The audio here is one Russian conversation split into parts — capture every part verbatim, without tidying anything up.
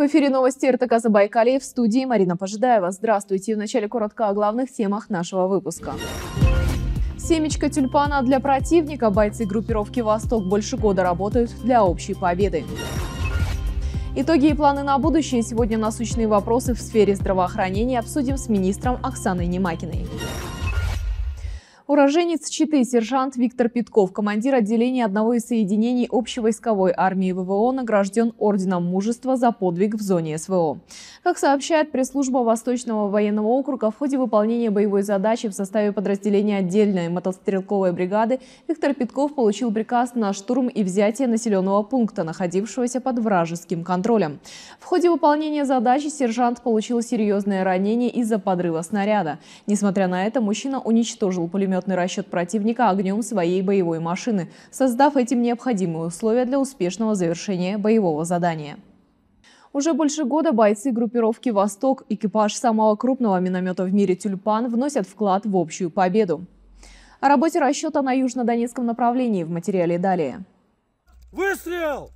эфире новости эр тэ ка Забайкалье, в студии Марина Пожидаева. Здравствуйте. В начале коротко о главных темах нашего выпуска. Семечко тюльпана для противника. Бойцы группировки «Восток» больше года работают для общей победы. Итоги и планы на будущее. Сегодня насущные вопросы в сфере здравоохранения обсудим с министром Оксаной Немакиной. Уроженец Читы, сержант Виктор Питков, командир отделения одного из соединений общевойсковой армии вэ вэ о, награжден орденом мужества за подвиг в зоне эс вэ о. Как сообщает пресс-служба Восточного военного округа, в ходе выполнения боевой задачи в составе подразделения отдельной мотострелковой бригады Виктор Питков получил приказ на штурм и взятие населенного пункта, находившегося под вражеским контролем. В ходе выполнения задачи сержант получил серьезное ранение из-за подрыва снаряда. Несмотря на это, мужчина уничтожил пулемет расчет противника огнем своей боевой машины, создав этим необходимые условия для успешного завершения боевого задания. Уже больше года бойцы группировки «Восток», экипаж самого крупного миномета в мире «Тюльпан», вносят вклад в общую победу. О работе расчета на южнодонецком направлении в материале далее. Выстрел!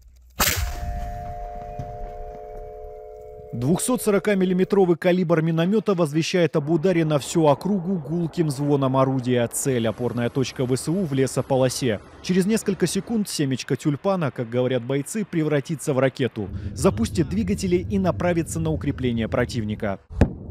двухсотсорокамиллиметровый калибр миномета возвещает об ударе на всю округу гулким звоном орудия. Цель – опорная точка вэ эс у в лесополосе. Через несколько секунд семечко тюльпана, как говорят бойцы, превратится в ракету, запустит двигатели и направится на укрепление противника.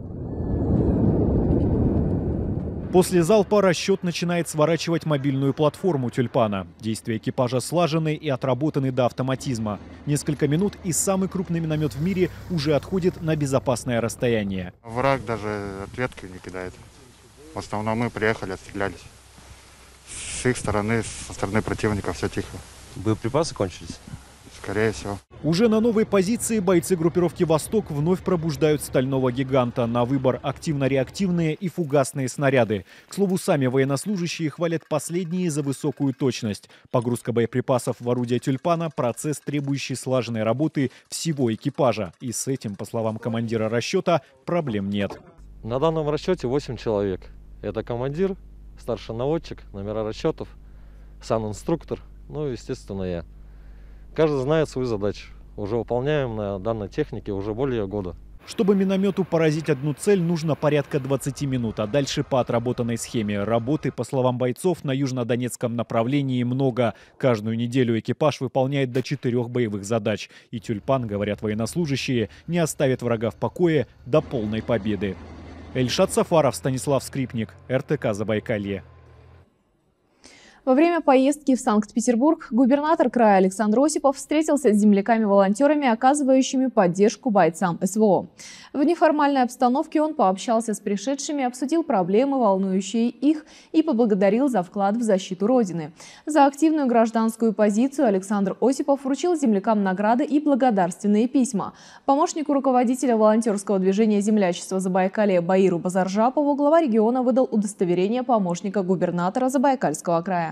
После залпа расчет начинает сворачивать мобильную платформу «Тюльпана». Действия экипажа слажены и отработаны до автоматизма. Несколько минут и самый крупный миномет в мире уже отходит на безопасное расстояние. Враг даже ответки не кидает. В основном мы приехали, отстрелялись. С их стороны, со стороны противника все тихо. Боеприпасы кончились? Скорее всего. Уже на новой позиции бойцы группировки «Восток» вновь пробуждают стального гиганта. На выбор активно-реактивные и фугасные снаряды. К слову, сами военнослужащие хвалят последние за высокую точность. Погрузка боеприпасов в орудие «Тюльпана» – процесс, требующий слаженной работы всего экипажа. И с этим, по словам командира расчета, проблем нет. На данном расчете восемь человек. Это командир, старший наводчик, номера расчетов, сам инструктор, ну и, естественно, я. Каждый знает свою задачу. Уже выполняем на данной технике уже более года. Чтобы миномету поразить одну цель, нужно порядка двадцати минут, а дальше по отработанной схеме. Работы, по словам бойцов, на южнодонецком направлении много. Каждую неделю экипаж выполняет до четырех боевых задач. И «Тюльпан», говорят военнослужащие, не оставит врага в покое до полной победы. Эльшат Сафаров, Станислав Скрипник, эр тэ ка Забайкалье. Во время поездки в Санкт-Петербург губернатор края Александр Осипов встретился с земляками-волонтерами, оказывающими поддержку бойцам эс вэ о. В неформальной обстановке он пообщался с пришедшими, обсудил проблемы, волнующие их, и поблагодарил за вклад в защиту Родины. За активную гражданскую позицию Александр Осипов вручил землякам награды и благодарственные письма. Помощнику руководителя волонтерского движения «Землячество Забайкалья» Баиру Базаржапову глава региона выдал удостоверение помощника губернатора Забайкальского края.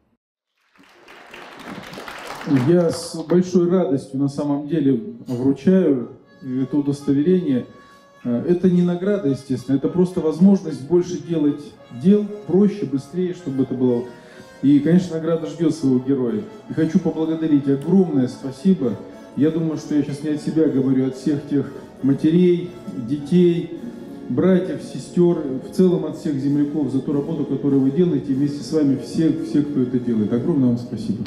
Я с большой радостью на самом деле вручаю это удостоверение. Это не награда, естественно, это просто возможность больше делать дел, проще, быстрее, чтобы это было. И, конечно, награда ждет своего героя. И хочу поблагодарить, огромное спасибо. Я думаю, что я сейчас не от себя говорю, от всех тех матерей, детей, братьев, сестер, в целом от всех земляков за ту работу, которую вы делаете, вместе с вами все, все, кто это делает. Огромное вам спасибо.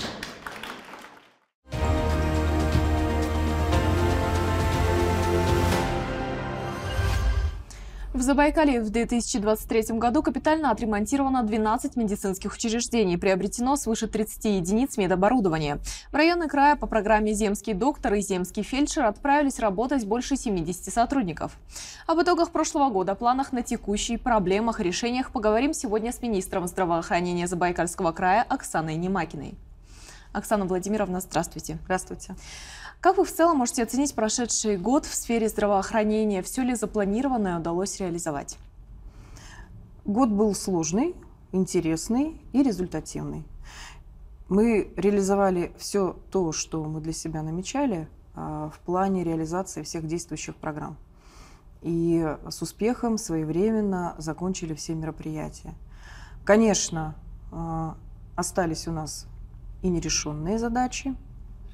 В Забайкалье в две тысячи двадцать третьем году капитально отремонтировано двенадцать медицинских учреждений, приобретено свыше тридцати единиц медоборудования. В районы края по программе «Земский доктор» и «Земский фельдшер» отправились работать больше семидесяти сотрудников. Об итогах прошлого года, планах на текущий, проблемах, решениях поговорим сегодня с министром здравоохранения Забайкальского края Оксаной Немакиной. Оксана Владимировна, здравствуйте. Здравствуйте. Как вы в целом можете оценить прошедший год в сфере здравоохранения? Все ли запланированное удалось реализовать? Год был сложный, интересный и результативный. Мы реализовали все то, что мы для себя намечали в плане реализации всех действующих программ. И с успехом своевременно закончили все мероприятия. Конечно, остались у нас и нерешенные задачи,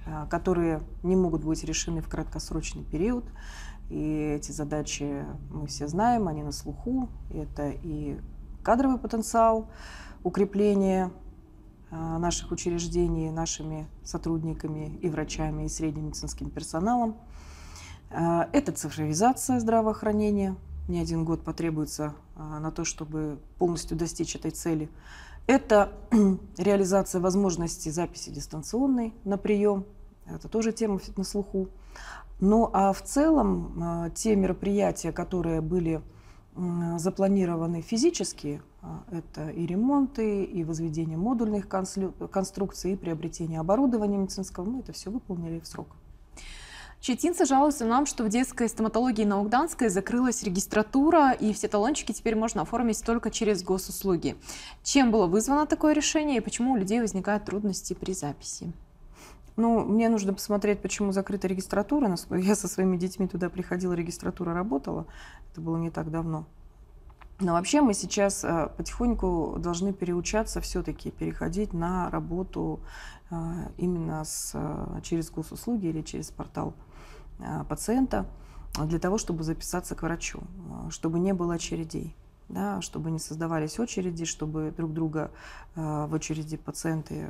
которые не могут быть решены в краткосрочный период. И эти задачи мы все знаем, они на слуху. Это и кадровый потенциал, укрепление наших учреждений нашими сотрудниками и врачами, и средним медицинским персоналом. Это цифровизация здравоохранения. Не один год потребуется на то, чтобы полностью достичь этой цели. Это реализация возможности записи дистанционной на прием. Это тоже тема на слуху. Ну а в целом те мероприятия, которые были запланированы физически, это и ремонты, и возведение модульных конструкций, и приобретение оборудования медицинского, мы это все выполнили в срок. Читинцы жалуются нам, что в детской стоматологии на Угданской закрылась регистратура, и все талончики теперь можно оформить только через госуслуги. Чем было вызвано такое решение, и почему у людей возникают трудности при записи? Ну, мне нужно посмотреть, почему закрыта регистратура. Я со своими детьми туда приходила, регистратура работала. Это было не так давно. Но вообще мы сейчас потихоньку должны переучаться все-таки, переходить на работу именно с, через госуслуги или через портал пациента, для того, чтобы записаться к врачу, чтобы не было очередей. Да, чтобы не создавались очереди, чтобы друг друга в очереди пациенты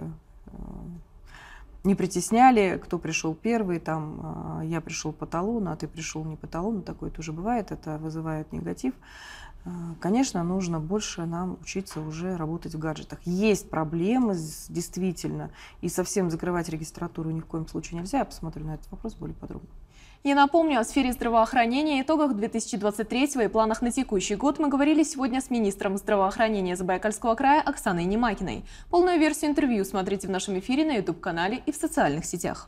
не притесняли, кто пришел первый, там, я пришел по талону, а ты пришел не по талону, такое тоже бывает, это вызывает негатив. Конечно, нужно больше нам учиться уже работать в гаджетах. Есть проблемы, действительно, и совсем закрывать регистратуру ни в коем случае нельзя. Я посмотрю на этот вопрос более подробно. Я напомню, о сфере здравоохранения, итогах две тысячи двадцать третьего и планах на текущий год мы говорили сегодня с министром здравоохранения Забайкальского края Оксаной Немакиной. Полную версию интервью смотрите в нашем эфире на ютуб-канале и в социальных сетях.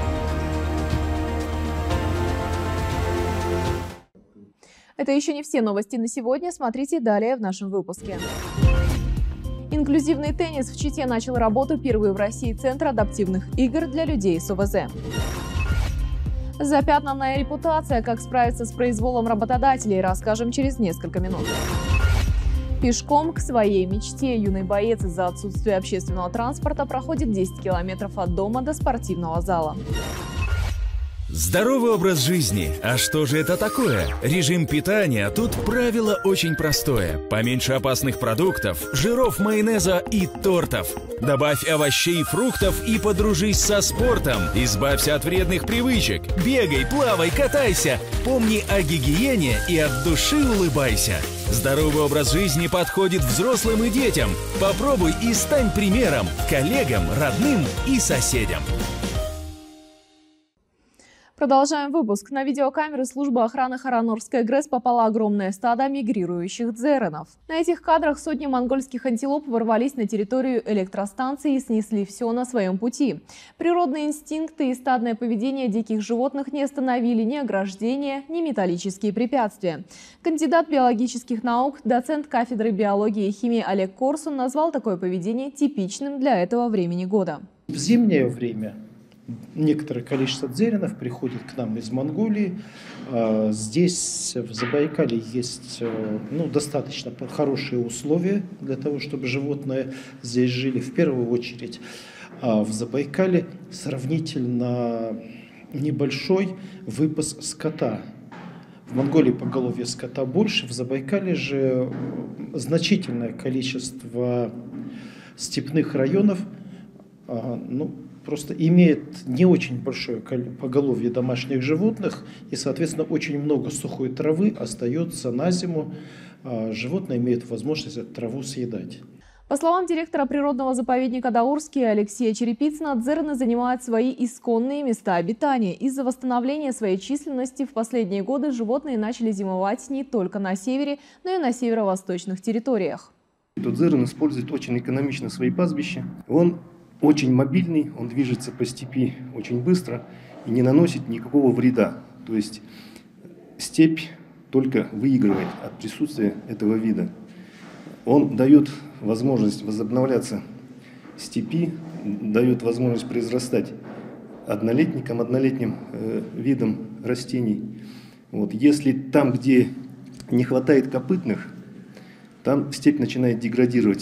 Это еще не все новости на сегодня. Смотрите далее в нашем выпуске. Инклюзивный теннис в Чите начал работу первый в России Центр адаптивных игр для людей с ОВЗ. Запятнанная репутация. Как справиться с произволом работодателей, расскажем через несколько минут. Пешком к своей мечте. Юный боец из-за отсутствия общественного транспорта проходит десять километров от дома до спортивного зала. Здоровый образ жизни. А что же это такое? Режим питания. Тут правило очень простое. Поменьше опасных продуктов, жиров, майонеза и тортов. Добавь овощей и фруктов и подружись со спортом. Избавься от вредных привычек. Бегай, плавай, катайся. Помни о гигиене и от души улыбайся. Здоровый образ жизни подходит взрослым и детям. Попробуй и стань примером коллегам, родным и соседям. Продолжаем выпуск. На видеокамеры службы охраны Харанорской ГРЭС попало огромное стадо мигрирующих дзеренов. На этих кадрах сотни монгольских антилоп ворвались на территорию электростанции и снесли все на своем пути. Природные инстинкты и стадное поведение диких животных не остановили ни ограждения, ни металлические препятствия. Кандидат биологических наук, доцент кафедры биологии и химии Олег Корсун назвал такое поведение типичным для этого времени года. В зимнее время некоторое количество дзеренов приходит к нам из Монголии. Здесь, в Забайкалье, есть ну, достаточно хорошие условия для того, чтобы животные здесь жили. В первую очередь, в Забайкалье сравнительно небольшой выпас скота. В Монголии поголовье скота больше, в Забайкалье же значительное количество степных районов, ну, просто имеет не очень большое поголовье домашних животных, и, соответственно, очень много сухой травы остается на зиму. Животные имеют возможность эту траву съедать. По словам директора природного заповедника Даурский Алексея Черепицына, дзерены занимают свои исконные места обитания. Из-за восстановления своей численности в последние годы животные начали зимовать не только на севере, но и на северо-восточных территориях. Дзерен использует очень экономично свои пастбища. Он очень мобильный, он движется по степи очень быстро и не наносит никакого вреда. То есть степь только выигрывает от присутствия этого вида. Он дает возможность возобновляться степи, дает возможность произрастать однолетникам, однолетним э, видам растений. Вот. Если там, где не хватает копытных, там степь начинает деградировать.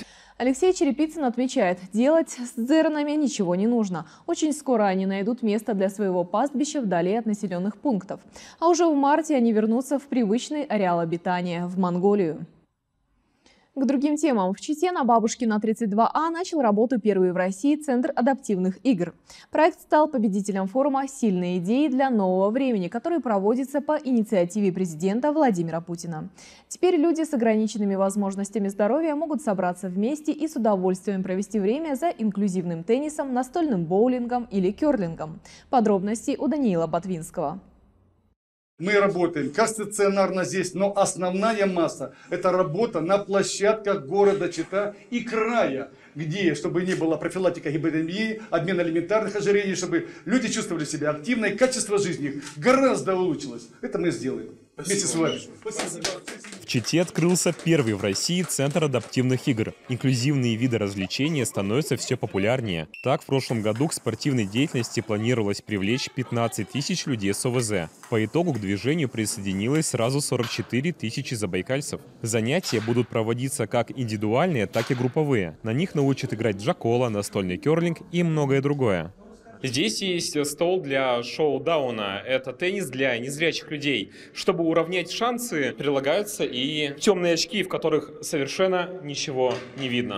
Алексей Черепицын отмечает, делать с дзеранами ничего не нужно. Очень скоро они найдут место для своего пастбища вдали от населенных пунктов. А уже в марте они вернутся в привычный ареал обитания – в Монголию. К другим темам. В Чите на Бабушкина тридцать два А начал работу первый в России Центр адаптивных игр. Проект стал победителем форума «Сильные идеи для нового времени», который проводится по инициативе президента Владимира Путина. Теперь люди с ограниченными возможностями здоровья могут собраться вместе и с удовольствием провести время за инклюзивным теннисом, настольным боулингом или керлингом. Подробности у Даниила Ботвинского. Мы работаем как стационарно здесь, но основная масса – это работа на площадках города Чита и края, где, чтобы не было профилактика гипотензии, обмен элементарных ожирений, чтобы люди чувствовали себя активно и качество жизни гораздо улучшилось. Это мы сделаем. Вместе с вами. В Чите открылся первый в России Центр адаптивных игр. Инклюзивные виды развлечения становятся все популярнее. Так, в прошлом году к спортивной деятельности планировалось привлечь пятнадцать тысяч людей с О В З. По итогу к движению присоединилось сразу сорок четыре тысячи забайкальцев. Занятия будут проводиться как индивидуальные, так и групповые. На них научат играть в джакола, настольный керлинг и многое другое. Здесь есть стол для шоу-дауна. Это теннис для незрячих людей. Чтобы уравнять шансы, прилагаются и темные очки, в которых совершенно ничего не видно.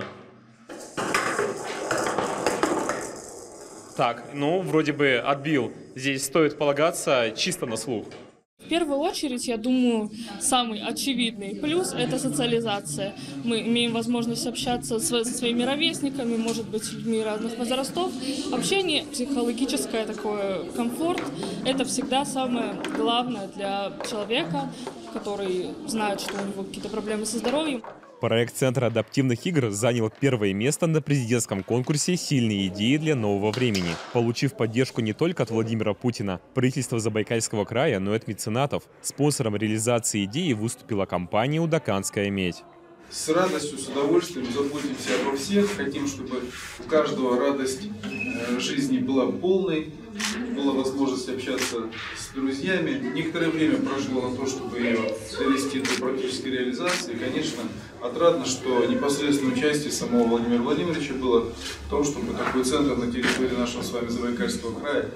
Так, ну, вроде бы отбил. Здесь стоит полагаться чисто на слух. В первую очередь, я думаю, самый очевидный плюс – это социализация. Мы имеем возможность общаться со своими ровесниками, может быть, с людьми разных возрастов. Общение, психологическое такое, комфорт – это всегда самое главное для человека, который знает, что у него какие-то проблемы со здоровьем. Проект Центра адаптивных игр занял первое место на президентском конкурсе «Сильные идеи для нового времени», получив поддержку не только от Владимира Путина, правительства Забайкальского края, но и от меценатов. Спонсором реализации идеи выступила компания «Удаканская медь». С радостью, с удовольствием заботимся обо всех. Хотим, чтобы у каждого радость жизни была полной, была возможность общаться с друзьями. Некоторое время прошло на то, чтобы ее довести до практической реализации. И, конечно, отрадно, что непосредственное участие самого Владимира Владимировича было в том, чтобы такой центр на территории нашего с вами Забайкальского края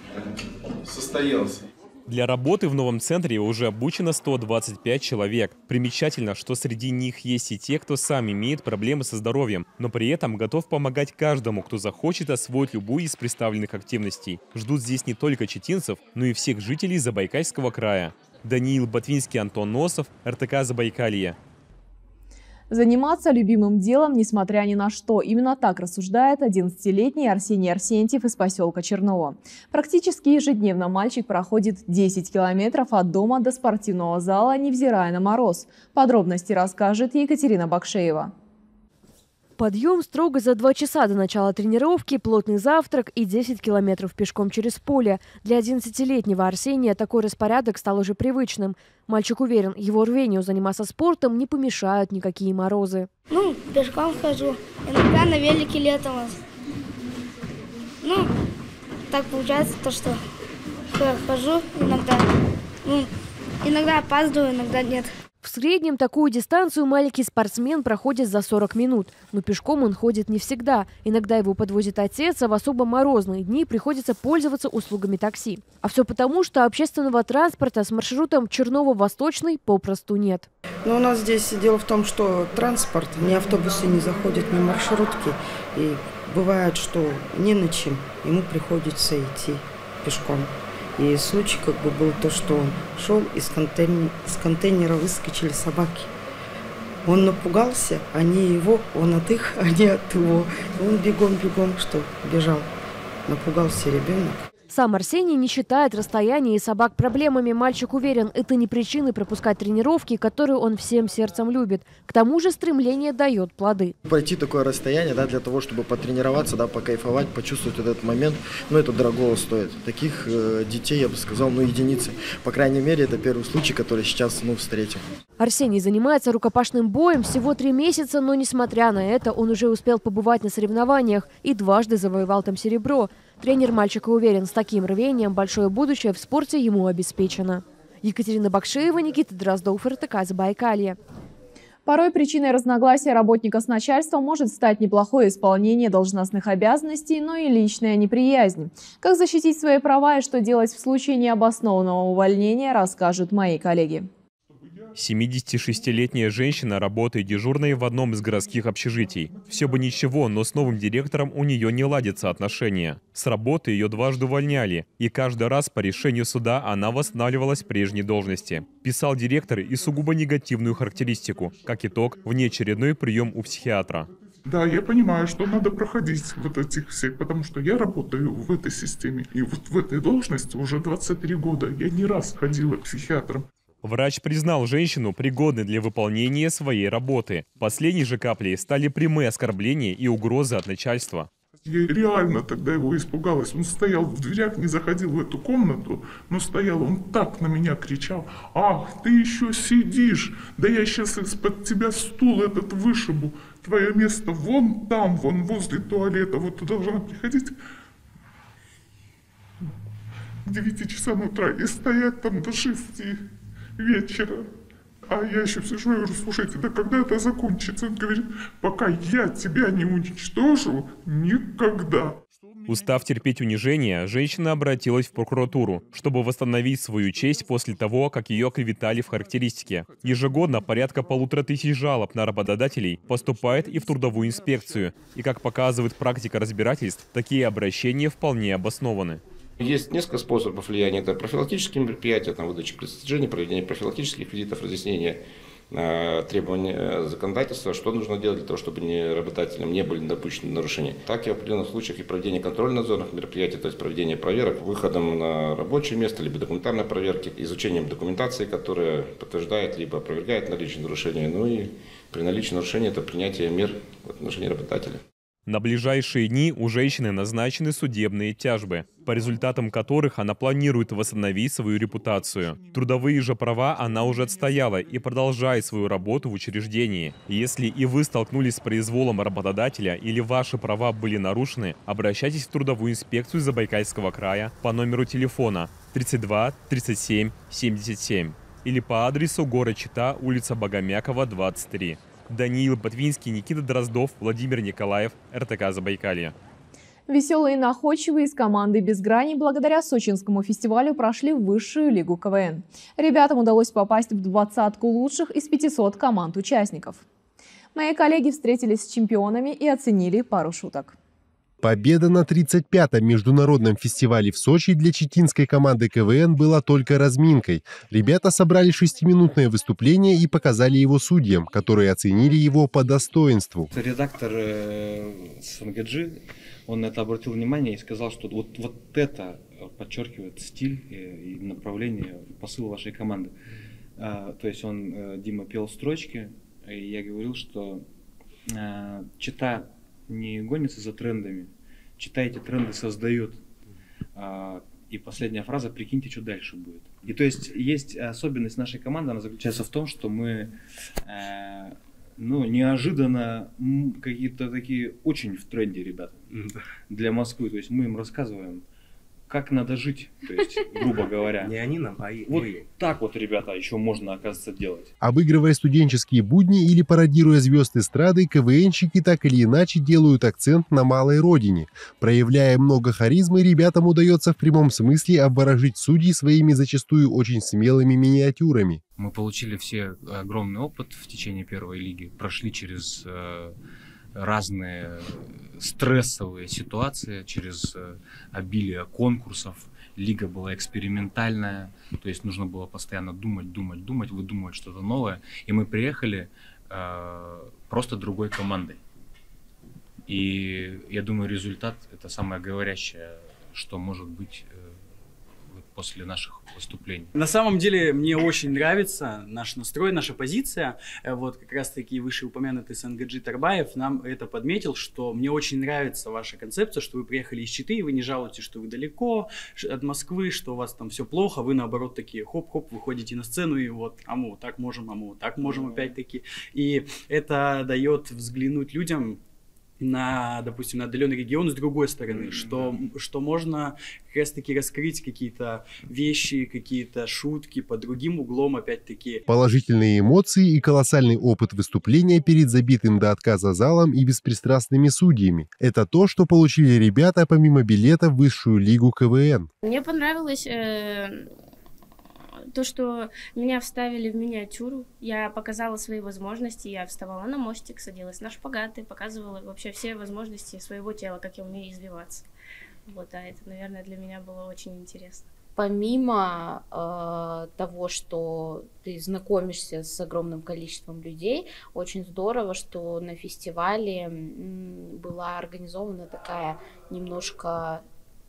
состоялся. Для работы в новом центре уже обучено сто двадцать пять человек. Примечательно, что среди них есть и те, кто сам имеет проблемы со здоровьем, но при этом готов помогать каждому, кто захочет освоить любую из представленных активностей. Ждут здесь не только читинцев, но и всех жителей Забайкальского края. Даниил Ботвинский, Антон Носов, Эр Тэ Ка Забайкалье. Заниматься любимым делом, несмотря ни на что. Именно так рассуждает одиннадцатилетний Арсений Арсентьев из поселка Черново. Практически ежедневно мальчик проходит десять километров от дома до спортивного зала, невзирая на мороз. Подробности расскажет Екатерина Бакшеева. Подъем строго за два часа до начала тренировки, плотный завтрак и десять километров пешком через поле. Для одиннадцатилетнего Арсения такой распорядок стал уже привычным. Мальчик уверен, его рвению заниматься спортом не помешают никакие морозы. Ну, пешком хожу, иногда на велике летом. Ну, так получается то, что хожу иногда. Ну, иногда опаздываю, иногда нет. В среднем такую дистанцию маленький спортсмен проходит за сорок минут. Но пешком он ходит не всегда. Иногда его подвозит отец, а в особо морозные дни приходится пользоваться услугами такси. А все потому, что общественного транспорта с маршрутом Черново-Восточный попросту нет. Но у нас здесь дело в том, что транспорт, ни автобусы не заходят, ни маршрутки. И бывает, что не на чем, ему приходится идти пешком. И случай как бы был то, что он шел, из контейнера, из контейнера выскочили собаки. Он напугался, они его, он от их, они от его. Он бегом-бегом, что бежал. Напугался ребенок. Сам Арсений не считает расстояние и собак проблемами. Мальчик уверен, это не причины пропускать тренировки, которые он всем сердцем любит. К тому же стремление дает плоды. Пройти такое расстояние, да, для того, чтобы потренироваться, да, покайфовать, почувствовать этот момент, ну, это дорого стоит. Таких э, детей, я бы сказал, ну, единицы. По крайней мере, это первый случай, который сейчас, ну, встретим. Арсений занимается рукопашным боем всего три месяца, но, несмотря на это, он уже успел побывать на соревнованиях и дважды завоевал там серебро. Тренер мальчика уверен, с таким рвением большое будущее в спорте ему обеспечено. Екатерина Бакшеева, Никита Дроздов, Эр Тэ Ка Забайкалье. Порой причиной разногласия работника с начальством может стать неплохое исполнение должностных обязанностей, но и личная неприязнь. Как защитить свои права и что делать в случае необоснованного увольнения, расскажут мои коллеги. семидесятишестилетняя женщина работает дежурной в одном из городских общежитий. Все бы ничего, но с новым директором у нее не ладятся отношения. С работы ее дважды увольняли, и каждый раз по решению суда она восстанавливалась в прежней должности. Писал директор и сугубо негативную характеристику. Как итог, внеочередной прием у психиатра. Да, я понимаю, что надо проходить вот этих всех, потому что я работаю в этой системе. И вот в этой должности уже двадцать три года. Я не раз ходила к психиатрам. Врач признал женщину пригодной для выполнения своей работы. Последней же каплей стали прямые оскорбления и угрозы от начальства. Я реально тогда его испугалась. Он стоял в дверях, не заходил в эту комнату, но стоял, он так на меня кричал: «Ах, ты еще сидишь! Да я сейчас из-под тебя стул этот вышибу! Твое место вон там, вон возле туалета, вот ты должна приходить к девяти часам утра и стоять там до шести вечера». А я еще сижу и говорю: слушайте, да когда это закончится? Он говорит: пока я тебя не уничтожу, никогда. Устав терпеть унижение, женщина обратилась в прокуратуру, чтобы восстановить свою честь после того, как ее оклеветали в характеристике. Ежегодно порядка полутора тысяч жалоб на работодателей поступает и в трудовую инспекцию. И, как показывает практика разбирательств, такие обращения вполне обоснованы. Есть несколько способов влияния. Это профилактические мероприятия, там, выдача пресс-суждений, проведение профилактических визитов, разъяснение э, требований законодательства, что нужно делать для того, чтобы не, работодателям не были допущены нарушения. Так и в определенных случаях и проведение контрольно-надзорных мероприятий, то есть проведение проверок выходом на рабочее место, либо документарной проверки, изучением документации, которая подтверждает либо опровергает наличие нарушения. Ну и при наличии нарушения это принятие мер в отношении работодателя. На ближайшие дни у женщины назначены судебные тяжбы, по результатам которых она планирует восстановить свою репутацию. Трудовые же права она уже отстояла и продолжает свою работу в учреждении. Если и вы столкнулись с произволом работодателя или ваши права были нарушены, обращайтесь в трудовую инспекцию Забайкальского края по номеру телефона тридцать два тридцать семь семьдесят семь или по адресу город Чита, улица Богомякова, двадцать три. Даниил Ботвинский, Никита Дроздов, Владимир Николаев, эр тэ ка Забайкалье. Веселые и находчивые из команды «Без грани» благодаря сочинскому фестивалю прошли в высшую лигу ка вэ эн. Ребятам удалось попасть в двадцатку лучших из пятисот команд участников. Мои коллеги встретились с чемпионами и оценили пару шуток. Победа на тридцать пятом международном фестивале в Сочи для читинской команды ка вэ эн была только разминкой. Ребята собрали шестиминутное выступление и показали его судьям, которые оценили его по достоинству. Редактор с эн гэ джи, он на это обратил внимание и сказал, что вот, вот это подчеркивает стиль и направление, посыл вашей команды. То есть он, Дима, пел строчки, и я говорил, что Чита не гонится за трендами, Чита эти тренды создает. И последняя фраза: прикиньте, что дальше будет. И то есть есть особенность нашей команды, она заключается в том, что мы ну, неожиданно какие-то такие очень в тренде ребята для Москвы. То есть мы им рассказываем, как надо жить, то есть, грубо говоря. Не они нам, а и вот так вот, ребята, еще можно, оказывается, делать. Обыгрывая студенческие будни или пародируя звезд эстрады, КВНщики так или иначе делают акцент на малой родине. Проявляя много харизмы, ребятам удается в прямом смысле обворожить судей своими зачастую очень смелыми миниатюрами. Мы получили все огромный опыт в течение первой лиги, прошли через э, разные стрессовые ситуации, через обилие конкурсов. Лига была экспериментальная, то есть нужно было постоянно думать, думать, думать, выдумывать что-то новое. И мы приехали э, просто другой командой. И я думаю, результат — это самое говорящее, что может быть э, после наших выступлений. На самом деле мне очень нравится наш настрой, наша позиция. Вот как раз таки вышеупомянутый эс эн гэ джи Тарбаев нам это подметил, что мне очень нравится ваша концепция, что вы приехали из Читы, и вы не жалуетесь, что вы далеко от Москвы, что у вас там все плохо, вы наоборот такие хоп-хоп, выходите на сцену и вот, а мы вот так можем, а мы вот так можем опять-таки. И это дает взглянуть людям на, допустим, на отдаленный регион с другой стороны, что, что можно как раз-таки раскрыть какие-то вещи, какие-то шутки под другим углом, опять-таки. Положительные эмоции и колоссальный опыт выступления перед забитым до отказа залом и беспристрастными судьями. Это то, что получили ребята помимо билета в высшую лигу ка вэ эн. Мне понравилось э, то, что меня вставили в миниатюру. Я показала свои возможности, я вставала на мостик, садилась на шпагаты, показывала вообще все возможности своего тела, как я умею извиваться. Вот, а это, наверное, для меня было очень интересно. Помимо э, того, что ты знакомишься с огромным количеством людей, очень здорово, что на фестивале м, была организована такая немножко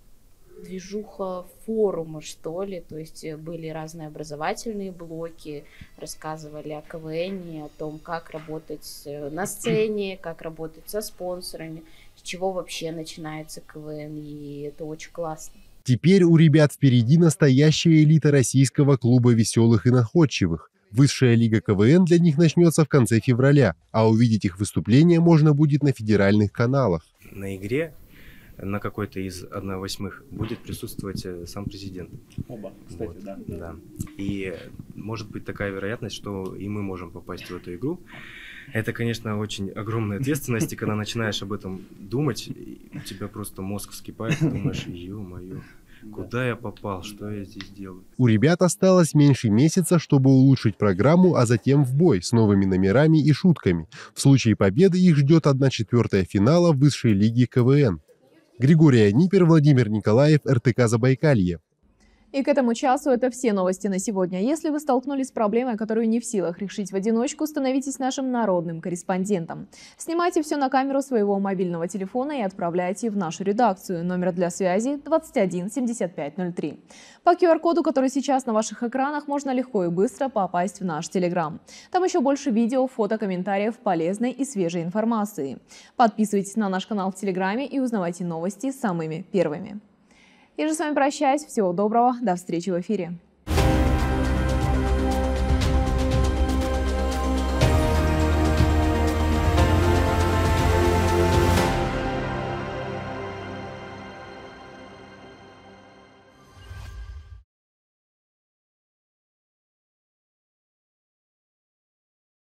движуха форума, что ли, то есть были разные образовательные блоки, рассказывали о ка вэ эне, о том, как работать на сцене, как работать со спонсорами, с чего вообще начинается ка вэ эн, и это очень классно. Теперь у ребят впереди настоящая элита российского клуба веселых и находчивых. Высшая лига ка вэ эн для них начнется в конце февраля, а увидеть их выступления можно будет на федеральных каналах. На игре на какой-то из одна восьмых будет присутствовать сам президент. Оба, кстати, вот, да. да. И может быть такая вероятность, что и мы можем попасть в эту игру. Это, конечно, очень огромная ответственность, и когда начинаешь об этом думать, у тебя просто мозг вскипает, думаешь, ё-моё, куда я попал, что я здесь делаю? У ребят осталось меньше месяца, чтобы улучшить программу, а затем в бой с новыми номерами и шутками. В случае победы их ждет одна четвертая финала высшей лиги ка вэ эн. Григорий Анипер, Владимир Николаев, эр тэ ка Забайкалье. И к этому часу это все новости на сегодня. Если вы столкнулись с проблемой, которую не в силах решить в одиночку, становитесь нашим народным корреспондентом. Снимайте все на камеру своего мобильного телефона и отправляйте в нашу редакцию. Номер для связи двадцать один семьдесят пять ноль три. По ку ар коду, который сейчас на ваших экранах, можно легко и быстро попасть в наш Телеграм. Там еще больше видео, фото, комментариев, полезной и свежей информации. Подписывайтесь на наш канал в Телеграме и узнавайте новости самыми первыми. Я же с вами прощаюсь. Всего доброго. До встречи в эфире.